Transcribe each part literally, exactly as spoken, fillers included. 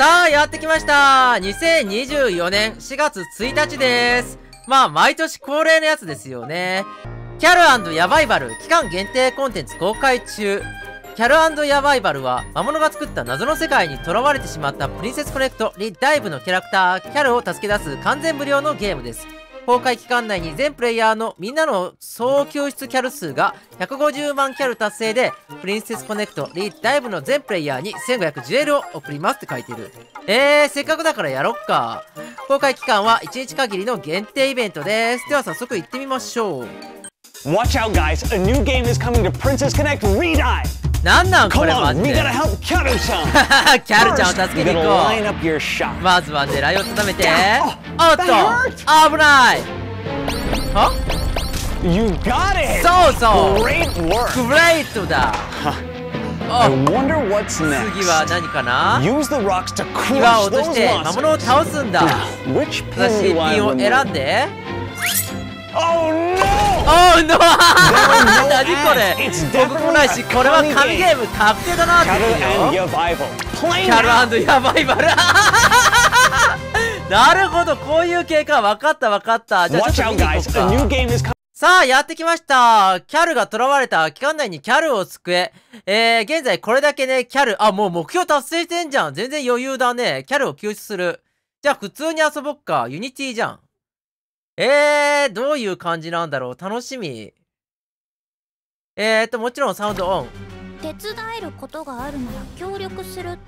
さあ、やってきました。にせんにじゅうよねんしがつついたちです。まあ、毎年恒例のやつですよね。キャル&ヤバイバル期間限定コンテンツ公開中。キャル&ヤバイバルは、魔物が作った謎の世界に囚われてしまったプリンセスコネクトリダイブのキャラクター、キャルを助け出す完全無料のゲームです。公開期間内に全プレイヤーのみんなの総救出キャル数がひゃくごじゅうまんキャル達成で、プリンセスコネクトリダイブの全プレイヤーにせんごひゃくじゅうエルを送りますって書いてる。えー、せっかくだからやろっか。公開期間はいちにち限りの限定イベントです。では早速行ってみましょう。 Watch out, guys! A new game is coming to Princess Connect Redive! なんなんこれ Come マ on, ジ we で。 gotta help Kyaru-chan! キャルちゃんを助 First, け we に行 gotta こ line up your shot. う。まずは狙いを定めて。おっと that 危ない。は You got it! そうそう Great work! グレートだ。 I お wonder what's 次は next. 何かな。 Use the rocks to 岩を crush 落とし those て魔物を monsters. 倒すんだ。 Which 正しい pin do I ピンを選ん remove? で。 Oh no! おーのー何これ。 It's 僕もないし、これは神ゲーム確定だなって言う Kyaru and よ。 Yavival. キ Play ャ now! ル&ヤバイバルなるほど、こういう経過分かった分かった。じゃあちょっ Watch と見 out, に行こ guys! う A か。 new game is coming. さあ、やってきました。キャルが囚われた期間内にキャルを救え。えー、現在これだけね、キャル、あ、もう目標達成してんじゃん。全然余裕だね。キャルを救出する。じゃあ普通に遊ぼっか。ユニティじゃん。えー、どういう感じなんだろう。楽しみ。えーと、もちろんサウンドオン。 手伝えることがあるなら協力するって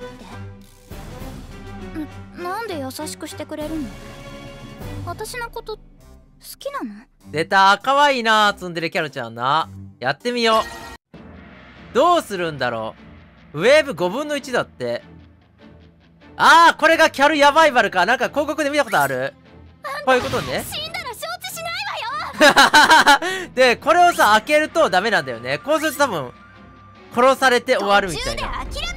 。ん、なんで優しくしてくれるの？私のこと好きなの？ 出た。かわいいな。ツンデレキャルちゃんな。やってみよう。どうするんだろう。ウェーブごぶんのいちだって。あー、これがキャルヤバイバルか。なんか広告で見たことある。こういうことね。 死んだら承知しないわよ。 で、これをさ、開けるとダメなんだよね。こうすると多分、殺されて終わるみたいな。 途中で諦め。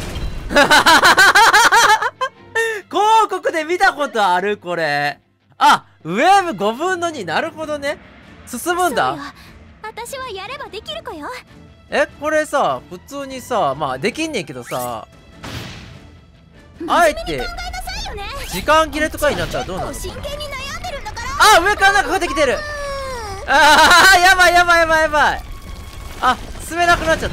広告で見たことあるこれ。あ、ウェーブごぶんのに。なるほどね。進むんだ。 そうよ。私はやればできる子よ。 え、これさ、普通にさ、まあできんねんけどさ、あえて、 考えなさいよね。 時間切れとかになったらどうなるの？ 真剣に悩んでるんだから。 あ、上からなんか降ってきてる。あー、やばいやばいやばいやばい。あ、進めなくなっちゃった。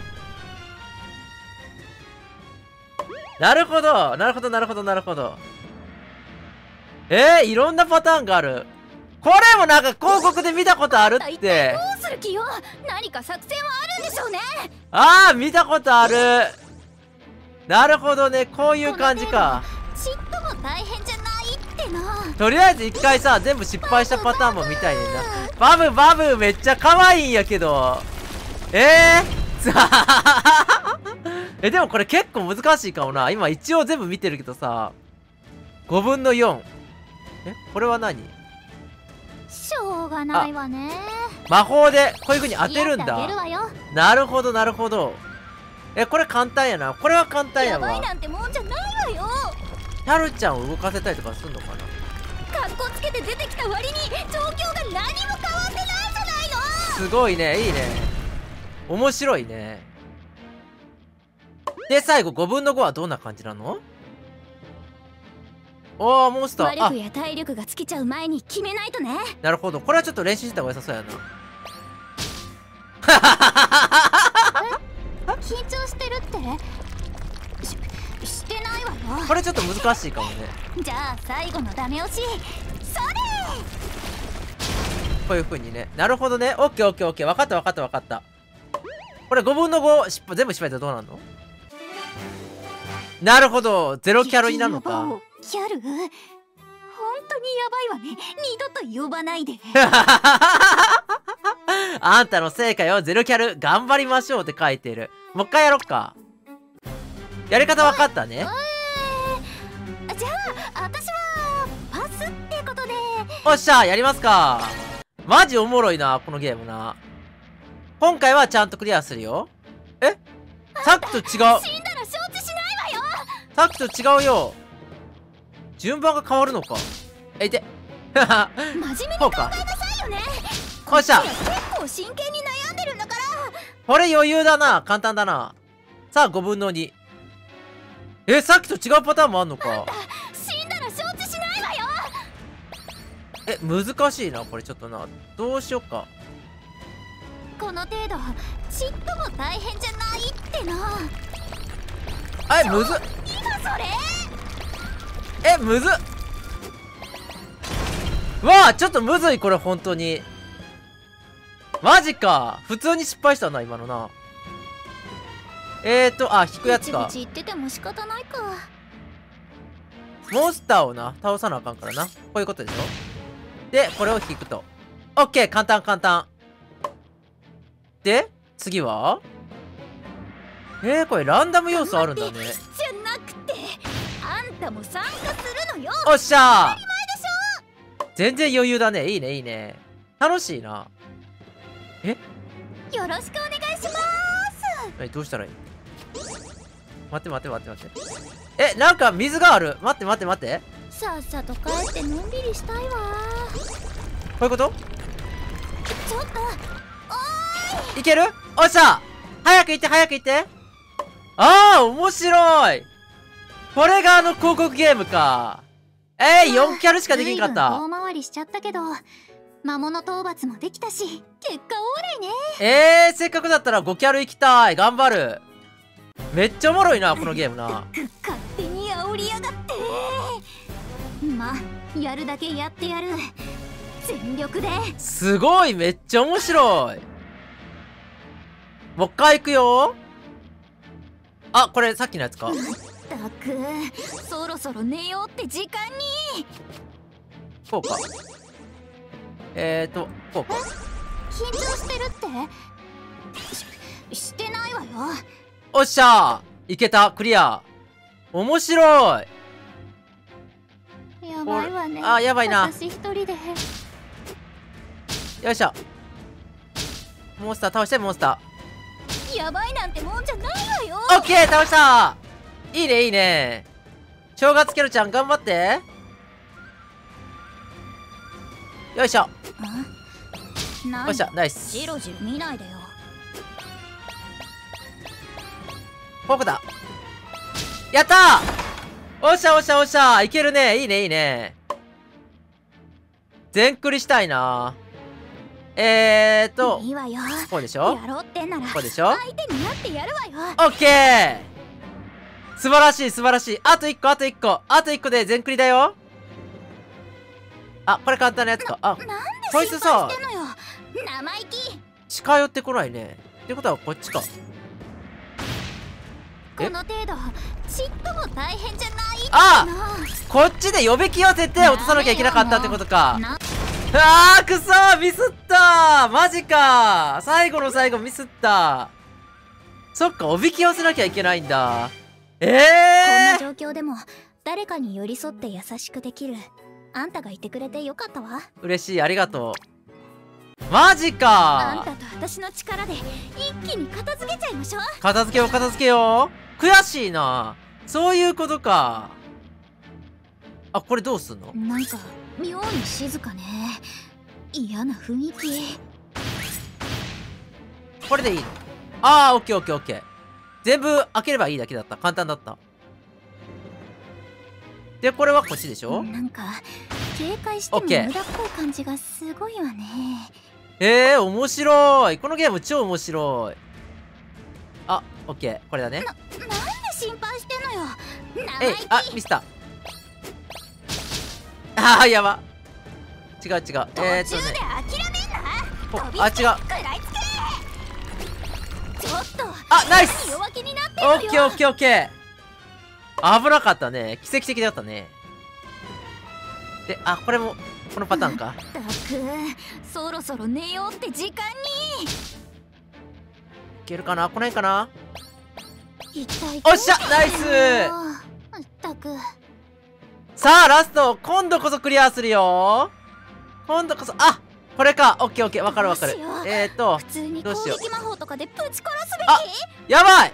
なるほど、なるほど、なるほど、なるほど。えー、いろんなパターンがある。これもなんか広告で見たことあるっ一体て。 どうする気よ。何か作戦はあるんでしょうね。 あー、見たことある。なるほどね、こういう感じか。 ちっとも大変じゃないってな。 とりあえず一回さ、全部失敗したパターンも見たいねんな。バブバブめっちゃ可愛いんやけど。えー、え、でもこれ結構難しいかもな。今一応全部見てるけどさ。ごぶんのよん。え、これは何？ しょうがないわね。 魔法でこういう風に当てるん付き合ってあげるだ。 わよ。 なるほどなるほど。え、これ簡単やな。これは簡単ややばいわ。 なんてもんじゃないわよ。 キャルちゃんを動かせたりとかすんのかな。 格好つけて出てきた割に状況が何も変わってないじゃないの。 すごいね、いいね。面白いね。で、最後ごぶんのごはどんな感じなの？おー、モンスター。あ魔力、や体力が尽きちゃう前に決めないとね。 なるほど。これはちょっと練習した方が良さそうやな。 緊張してるってし、してないわよ。 これちょっと難しいかもね。 じゃあ最後のダメ押し。それ。 こういう風にね。なるほどね。オッケーオッケーオッケー。分かった分かった分かった。これごぶんのご失敗、全部失敗だとどうなるの？なるほど。ゼロキャロになるのか。 キャル、本当にやばいわね。二度と呼ばないで。 あんたの成果よ。ゼロキャル頑張りましょうって書いてる。もう一回やろっか。やり方分かったね。 えー、じゃあ私はパスってことで。 おっしゃ、やりますか。マジおもろいな、このゲームな。今回はちゃんとクリアするよ。え、さっきと違う。 死んだら承知しないわよ。 さっきと違うよ。順番が変わるのか。えいて。 真面目に考えなさいよね。 おっしゃ。 結構真剣に悩んでるんだから。 これ余裕だな。簡単だな。さあごぶんのに。 え、さっきと違うパターンもあんのか。 死んだら承知しないわよ。 え、難しいなこれちょっとな。どうしよっか。 この程度ちっとも大変じゃないってな。 あれむずっ。 今それえ、むずっ。わあ、ちょっとむずいこれ本当に。マジか。普通に失敗したな今のな。えーと、あ、引くやつか。 ブチブチ言ってても仕方ないか。 モンスターをな倒さなあかんからな。こういうことでしょ。でこれを引くと。オッケー、簡単簡単。で次はえー、これランダム要素あるんだね。 じゃなくて、あんたも参加するのよ。 おっしゃー。 当たり前でしょ。 全然余裕だね。いいねいいね。楽しいな。え、 よろしくお願いします。 え、どうしたらいい。待って待って待って待って。え、なんか水がある。待って待って待って。 さっさと帰ってのんびりしたいわ。 こういうこと。 ちょっといける。おっしゃ。早く行って早く行って。ああ、面白い。これがあの広告ゲームか。えー、よんキャルしかできんかった。 遠回りしちゃったけど魔物討伐もできたし結果オーライね。 えー、せっかくだったらごキャル行きたい。頑張る。めっちゃおもろいなこのゲームな。 勝手に煽りやがって。まあやるだけやってやる。全力で。 すごい、めっちゃ面白い。もう一回行くよ。あ、これさっきのやつか。 ったくそろそろ寝ようって時間に。 こうか。えーとこうか。 緊張してるってししてないわよ。 おっしゃー、いけた。クリア。面白い。 やばいわね。 あ、やばいな。 私一人で。 よいしょ。モンスター倒して。モンスタやばいなんてもんじゃないわよ。 ー。オッケー、倒した。いいねいいね。正月キャロちゃん頑張って。よいしょ。 なんよいしょ、ナイス。 ジロジロ見ないでよ。 ここだ。やったー。おっしゃおっしゃおっしゃ。いけるね。いいねいいね。全クリしたいな。えーといいわよ。 こうでしょ。 やろうってんならこうでしょ。 相手になってやるわよ。 オッケー。素晴らしい素晴らしい。あといっこあといっこあといっこで全クリだよ。あ、これ簡単なやつか。あ、 なんでこいつさ心配してんのよ。生意気。 近寄ってこないね。ってことはこっちか。 この程度ちっとも大変じゃないってあな。 こっちで予備機を絶対落とさなきゃいけなかったってことか。 なあー、くそー、ミスったー。マジかー。最後の最後ミスった。そっか、おびき寄せなきゃいけないんだ。えこんなえー、 状況でも誰かに寄り添って優しくできるあんたがいてくれてよかったわ。 嬉しい、ありがとう。マジあんかたと私の力で一気に片付けちゃいましょう。 ー。片付けよう片付けよう。悔しいな。そういうことか。あ、これどうすんの。 なんか妙に静かね。嫌な雰囲気。 これでいいの。あー、オッケーオッケーオッケー。全部開ければいいだけだった。簡単だった。で、これはこっちでしょ。 なんか警戒しても無オッケー駄っぽい感じがすごいわね。 えー、面白い。このゲーム超面白い。あ、オッケー。これだね。 なんで心配してんのよ。 えい、 生意あ、ミスった。あー、やば。違う違う。えーっと気。途中でね。 諦めんな。 こ飛びあ、違う。 つけ食らいつけ。ちょっとあ、ナイス。 弱気になってオるよ。 ッケーオッケーオッケー。危なかったね。奇跡的だったね。で、あ、これも、このパターンか。 ったくそろそろ寝ようって時間に。 いけるかな。この辺かな。 一体おっしゃナイス。 まったくさあ、ラスト。今度こそクリアするよ。今度こそ、あ、これか。オッケーオッケー。わかるわかるどうしよ。うえーっと普、通に攻どうしよう撃魔法とかでぶち殺すべあやばい。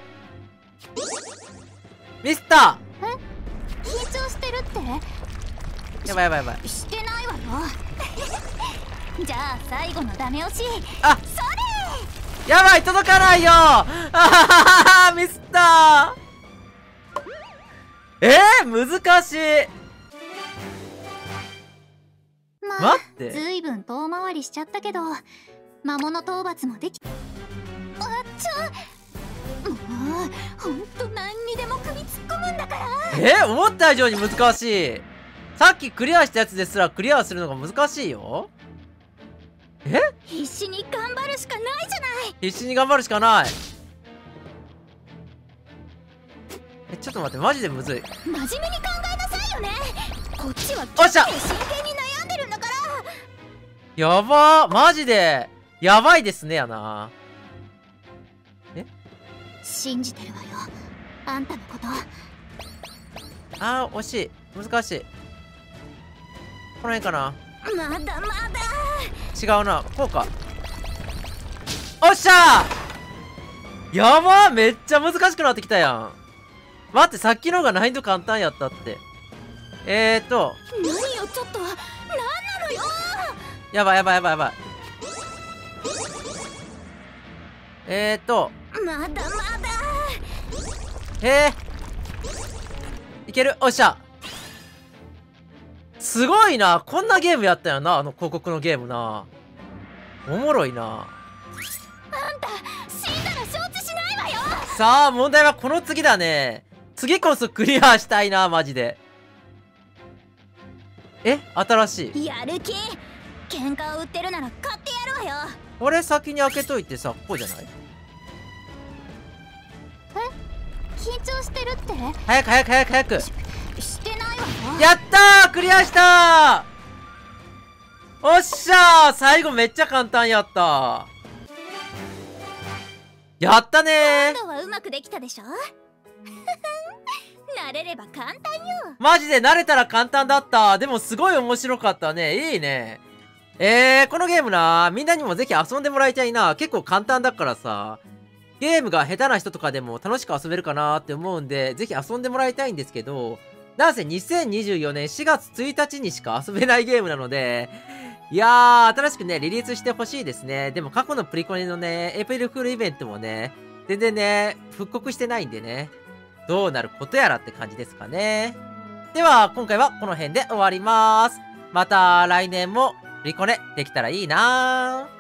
ミスったき。緊張してるってやばいやばいやばい。 してないわよ。じゃあ最後のダメ押し。 あ、 そやばい、届かないよ。あはははは、ミスったー。 えー、難しい。 まあ、 待ってずいぶん遠回りしちゃったけど魔物討伐もできあっちゃもうほんと何にでも首突っ込むんだから。 えー、思った以上に難しい。さっきクリアしたやつですらクリアするのが難しいよ。え、 必死に頑張るしかないじゃない。 必死に頑張るしかない。え、ちょっと待って、マジでむずい。 真面目に考えなさいよね。こっちはおっしゃ真剣に悩んでるんだから。 やばー、マジでやばいですねやな。 信じてるわよ、あんたのこと。 あー、惜しい。難しい。この辺かな。 まだまだ違うな。こうか。おっしゃー、やばー、めっちゃ難しくなってきたやん。待って、さっきの方が難易度簡単やったって。えーと何よちょっと、何なのよ。 やばいやばいやばいやばい。えーとまだまだへえ、いける。おっしゃ。すごいな。こんなゲームやったよな、あの広告のゲームな。おもろいな。 あんた死んだら承知しないわよ。 さあ、問題はこの次だね。次こそクリアしたいな、マジで。え、新しい。 やる気。喧嘩を売ってるなら買ってやるわよ。 これ先に開けといてさ、こうじゃない？ 緊張してるって？ 早く早く早く早く。 してないわよ。 やったー、クリアしたー。おっしゃー、最後めっちゃ簡単やった。やったねー。 今度はうまくできたでしょ。慣れれば簡単よ。 マジで慣れたら簡単だった。でもすごい面白かったね。いいね。えー、このゲームな、みんなにもぜひ遊んでもらいたいな。結構簡単だからさ、ゲームが下手な人とかでも楽しく遊べるかなって思うんで、ぜひ遊んでもらいたいんですけど、なんせにせんにじゅうよねんしがつついたちにしか遊べないゲームなので、いやー、新しくね、リリースしてほしいですね。でも過去のプリコネのね、エイプリルフールイベントもね、全然ね、復刻してないんでね、どうなることやらって感じですかね。では、今回はこの辺で終わります。また来年もプリコネできたらいいなー。